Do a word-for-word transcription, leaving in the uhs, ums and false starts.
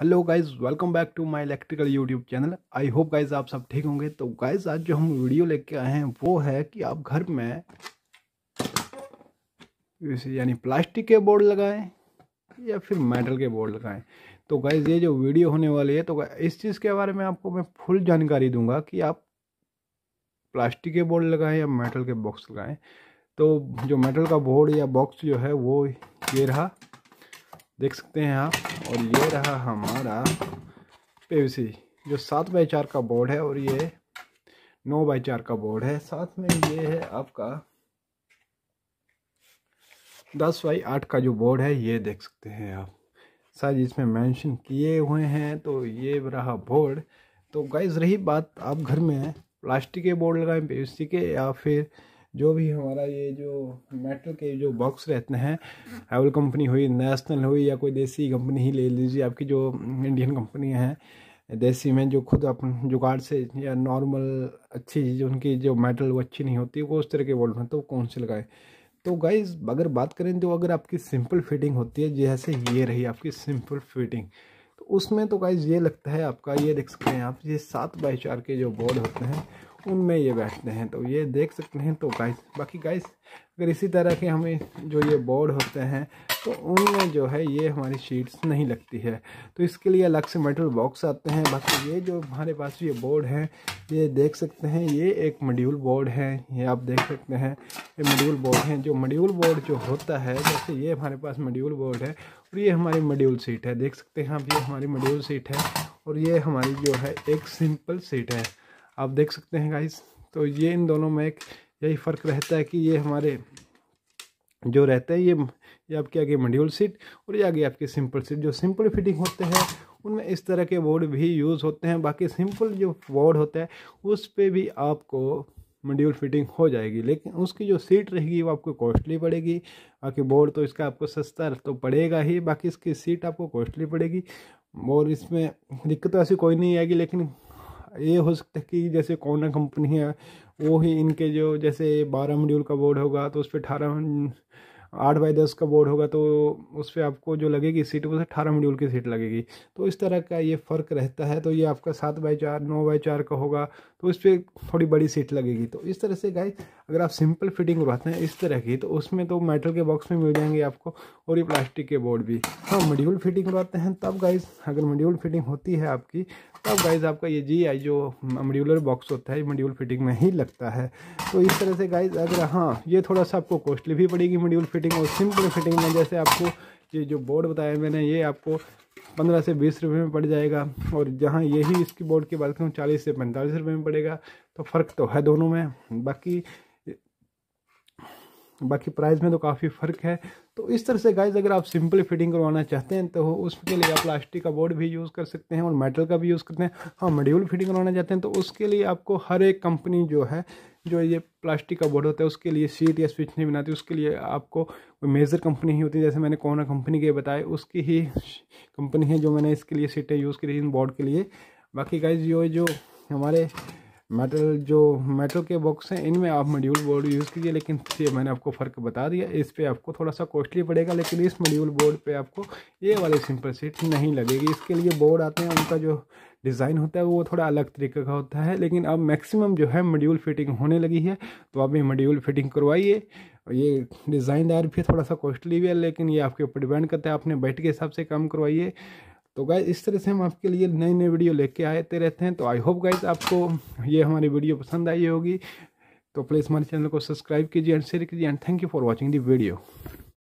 Hello guys, welcome back to my electrical YouTube channel. I hope guys आप सब ठीक होंगे। तो गाइज आज जो हम वीडियो लेके आए हैं वो है कि आप घर में यानी प्लास्टिक के बोर्ड लगाएं या फिर मेटल के बोर्ड लगाएं। तो गाइज ये जो वीडियो होने वाली है तो इस चीज़ के बारे में आपको मैं फुल जानकारी दूंगा कि आप प्लास्टिक के बोर्ड लगाएं या मेटल के बॉक्स लगाएं। तो जो मेटल का बोर्ड या बॉक्स जो है वो ये रहा, देख सकते हैं आप। और ये रहा हमारा पीवीसी जो सात बाई चार का बोर्ड है और ये नौ बाई चार का बोर्ड है। साथ में ये है आपका दस बाई आठ का जो बोर्ड है, ये देख सकते हैं आप, शायद इसमें मेंशन किए हुए हैं। तो ये रहा बोर्ड। तो गाइस रही बात, आप घर में प्लास्टिक के बोर्ड लगाएं पीवीसी के या फिर जो भी हमारा ये जो मेटल के जो बॉक्स रहते हैं, हैवल कंपनी हुई, नेशनल हुई या कोई देसी कंपनी ही ले लीजिए, आपकी जो इंडियन कंपनी है देसी में जो खुद अपन जुगाड़ से या नॉर्मल अच्छी चीज़ उनकी जो मेटल वो अच्छी नहीं होती, वो उस तरह के बोर्ड में तो कौन से लगाए। तो गाइज अगर बात करें तो अगर आपकी सिंपल फिटिंग होती है, जैसे ये रही आपकी सिंपल फिटिंग, तो उसमें तो गाइज ये लगता है आपका, ये देख सकते हैं आप, ये सात बाई चार के जो बोर्ड होते हैं उनमें ये बैठते हैं। तो ये देख सकते हैं। तो गाइस बाकी गाइस अगर इसी तरह के हमें जो ये बोर्ड होते हैं तो उनमें जो है ये हमारी शीट्स नहीं लगती है, तो इसके लिए अलग से मेटल बॉक्स आते हैं। बाकी ये जो हमारे पास ये बोर्ड है, ये देख सकते हैं, ये एक मॉड्यूल बोर्ड है, ये आप देख सकते हैं, ये मॉड्यूल बोर्ड है। जो मॉड्यूल बोर्ड जो होता है, जैसे ये हमारे पास मॉड्यूल बोर्ड है और ये हमारी मॉड्यूल सीट है, देख सकते हैं आप, ये हमारी मॉड्यूल सीट है और ये हमारी जो है एक सिंपल सीट है, आप देख सकते हैं गाइस। तो ये इन दोनों में एक यही फ़र्क रहता है कि ये हमारे जो रहता है, ये ये आपके आगे मॉड्यूल सीट और ये आगे आपकी सिंपल सीट। जो सिंपल फिटिंग होते हैं उनमें इस तरह के बोर्ड भी यूज़ होते हैं। बाकी सिंपल जो बोर्ड होता है उस पे भी आपको मॉड्यूल फिटिंग हो जाएगी, लेकिन उसकी जो सीट रहेगी वो आपको कॉस्टली पड़ेगी। बाकी बोर्ड तो इसका आपको सस्ता तो पड़ेगा ही, बाकी इसकी सीट आपको कॉस्टली पड़ेगी। और इसमें दिक्कत तो ऐसी कोई नहीं आएगी, लेकिन ये हो सकता है कि जैसे कौन कंपनी है वो ही इनके जो जैसे बारह मॉड्यूल का बोर्ड होगा तो उस पर अठारह आठ बाई दस का बोर्ड होगा तो उस पर आपको जो लगेगी सीट वो अठारह मॉड्यूल की सीट लगेगी। तो इस तरह का ये फ़र्क रहता है। तो ये आपका सात बाई चार नौ बाई चार का होगा तो उस पर थोड़ी बड़ी सीट लगेगी। तो इस तरह से गाइस अगर आप सिंपल फिटिंग करवाते हैं इस तरह की, तो उसमें तो मेटल के बॉक्स में मिल जाएंगे आपको और ये प्लास्टिक के बोर्ड भी। हाँ, मॉड्यूल फिटिंग करवाते हैं तब गाइस, अगर मॉड्यूल फिटिंग होती है आपकी तब गाइस आपका ये जी आई जो मॉड्यूलर बॉक्स होता है मॉड्यूल फिटिंग में ही लगता है। तो इस तरह से गाइस अगर, हाँ, ये थोड़ा सा आपको कॉस्टली भी पड़ेगी मॉड्यूल फिटिंग और सिंपल फिटिंग में। जैसे आपको ये जो बोर्ड बताया मैंने, ये आपको पंद्रह से बीस रुपये में पड़ जाएगा, और जहाँ यही इसकी बोर्ड की बात करूँ चालीस से पैंतालीस रुपये में पड़ेगा। तो फ़र्क तो है दोनों में, बाकी बाकी प्राइस में तो काफ़ी फ़र्क है। तो इस तरह से गाइज अगर आप सिंपल फिटिंग करवाना चाहते हैं तो उसके लिए आप प्लास्टिक का बोर्ड भी यूज़ कर सकते हैं और मेटल का भी यूज़ करते हैं। हाँ, मॉड्यूल फिटिंग करवाना चाहते हैं तो उसके लिए आपको हर एक कंपनी जो है जो ये प्लास्टिक का बोर्ड होता है उसके लिए सीट या स्विच नहीं बनाती, उसके लिए आपको कोई मेजर कंपनी ही होती है। जैसे मैंने कौन कंपनी के बताए उसकी ही कंपनी है जो मैंने इसके लिए सीटें यूज़ की इन बोर्ड के लिए। बाकी गाइज ये जो हमारे मेटल जो मेटल के बॉक्स हैं इनमें आप मॉड्यूल बोर्ड यूज़ कीजिए, लेकिन ये मैंने आपको फ़र्क बता दिया। इस पे आपको थोड़ा सा कॉस्टली पड़ेगा, लेकिन इस मॉड्यूल बोर्ड पे आपको ये वाली सिंपल सीट नहीं लगेगी। इसके लिए बोर्ड आते हैं, उनका जो डिज़ाइन होता है वो थोड़ा अलग तरीके का होता है, लेकिन अब मैक्सिमम जो है मॉड्यूल फिटिंग होने लगी है। तो आप ये मॉड्यूल फिटिंग करवाइए। ये डिज़ाइनदार भी थोड़ा सा कॉस्टली भी है, लेकिन ये आपके ऊपर डिपेंड करता है, आपने बैठ के हिसाब से काम करवाइए। तो गाइज इस तरह से हम आपके लिए नए नए वीडियो लेके आते रहते हैं। तो आई होप गाइज आपको ये हमारी वीडियो पसंद आई होगी। तो प्लीज़ हमारे चैनल को सब्सक्राइब कीजिए एंड शेयर कीजिए and thank you for watching the video.